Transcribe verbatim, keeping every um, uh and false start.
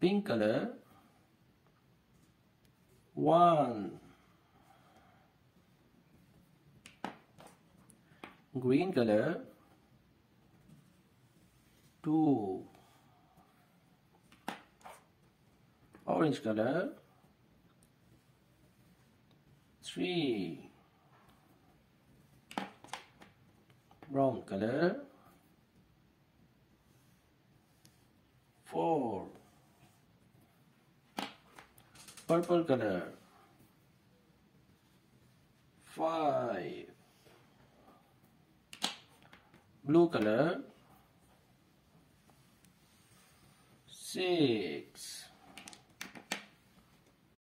Pink color, one. Green color, two. Orange color, three. Brown color, four. Purple color, five. Blue color, six.